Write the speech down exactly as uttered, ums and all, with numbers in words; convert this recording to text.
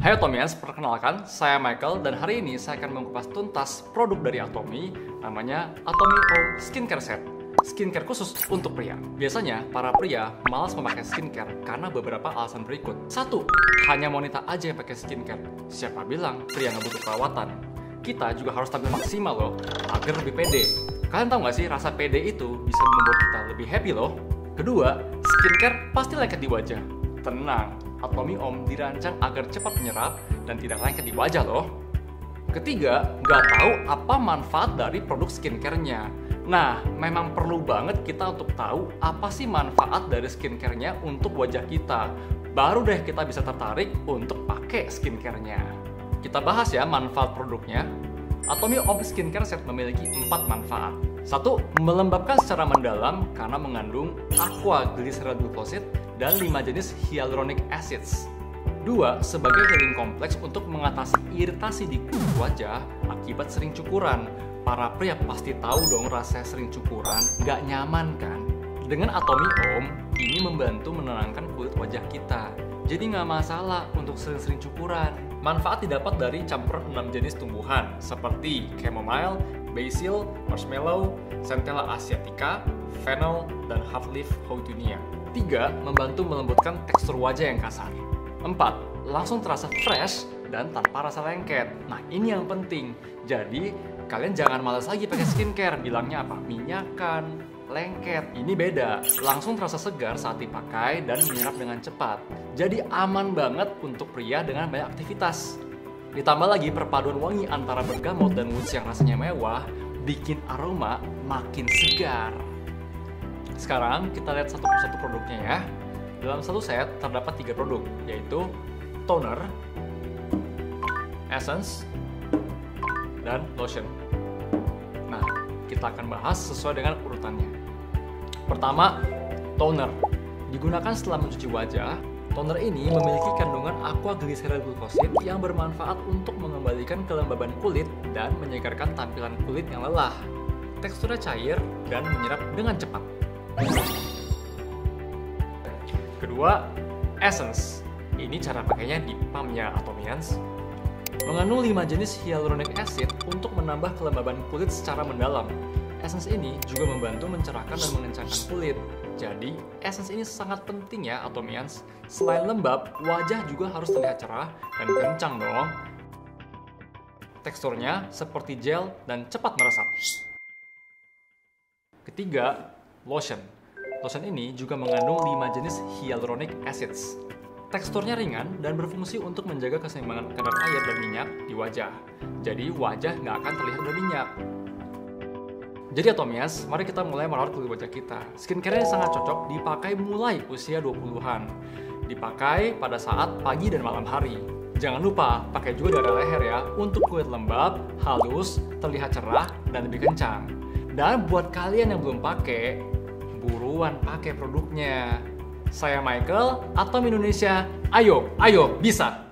Hai Atomians, perkenalkan, saya Michael dan hari ini saya akan mengupas tuntas produk dari Atomy namanya Atomy Home Skincare Set. Skincare khusus untuk pria. Biasanya, para pria malas memakai skincare karena beberapa alasan berikut. Satu, hanya wanita aja yang pakai skincare. Siapa bilang pria nggak butuh perawatan? Kita juga harus tampil maksimal loh, agar lebih pede. Kalian tahu nggak sih, rasa pede itu bisa membuat kita lebih happy loh. Kedua, skincare pasti lengket di wajah. Tenang, Atomy Home dirancang agar cepat menyerap dan tidak lengket di wajah loh. Ketiga, nggak tahu apa manfaat dari produk skincare-nya. Nah, memang perlu banget kita untuk tahu apa sih manfaat dari skincare-nya untuk wajah kita. Baru deh kita bisa tertarik untuk pakai skincare-nya. Kita bahas ya manfaat produknya. Atomy Home Skincare Set memiliki empat manfaat. Satu, melembabkan secara mendalam karena mengandung aqua glycerol glucoside dan lima jenis hyaluronic acids. Dua, sebagai healing kompleks untuk mengatasi iritasi di kulit wajah akibat sering cukuran. Para pria pasti tahu dong rasa sering cukuran, nggak nyaman kan? Dengan Atomy Home, ini membantu menenangkan kulit wajah kita. Jadi nggak masalah untuk sering-sering cukuran. Manfaat didapat dari campuran enam jenis tumbuhan seperti chamomile, basil, marshmallow, centella asiatica, fennel, dan half leaf houtunia. Tiga, membantu melembutkan tekstur wajah yang kasar. Empat, langsung terasa fresh dan tanpa rasa lengket. Nah, ini yang penting. Jadi, kalian jangan malas lagi pakai skincare. Bilangnya apa? Minyakan, lengket. Ini beda. Langsung terasa segar saat dipakai dan menyerap dengan cepat. Jadi aman banget untuk pria dengan banyak aktivitas. Ditambah lagi perpaduan wangi antara bergamot dan woods yang rasanya mewah, bikin aroma makin segar. Sekarang kita lihat satu persatu produknya ya. Dalam satu set terdapat tiga produk, yaitu toner, essence, dan lotion. Nah, kita akan bahas sesuai dengan urutannya. Pertama, toner. Digunakan setelah mencuci wajah, toner ini memiliki kandungan aqua glycerol glucoside yang bermanfaat untuk mengembalikan kelembaban kulit dan menyegarkan tampilan kulit yang lelah. Teksturnya cair dan menyerap dengan cepat. Kedua, essence. Ini cara pakainya di pumpnya Atomians. Mengandung lima jenis hyaluronic acid untuk menambah kelembaban kulit secara mendalam. Essence ini juga membantu mencerahkan dan mengencangkan kulit. Jadi, essence ini sangat penting ya Atomians. Selain lembab, wajah juga harus terlihat cerah dan kencang dong. Teksturnya seperti gel dan cepat meresap. Ketiga, lotion. Lotion ini juga mengandung lima jenis hyaluronic acids. Teksturnya ringan dan berfungsi untuk menjaga keseimbangan kadar air dan minyak di wajah. Jadi wajah nggak akan terlihat berminyak. Jadi Atomians, mari kita mulai merawat kulit wajah kita. Skincare-nya sangat cocok dipakai mulai usia dua puluhan. Dipakai pada saat pagi dan malam hari. Jangan lupa pakai juga dari leher ya, untuk kulit lembab, halus, terlihat cerah, dan lebih kencang. Dan buat kalian yang belum pakai, buruan pakai produknya. Saya Michael, Atomy Indonesia. Ayo, ayo, bisa!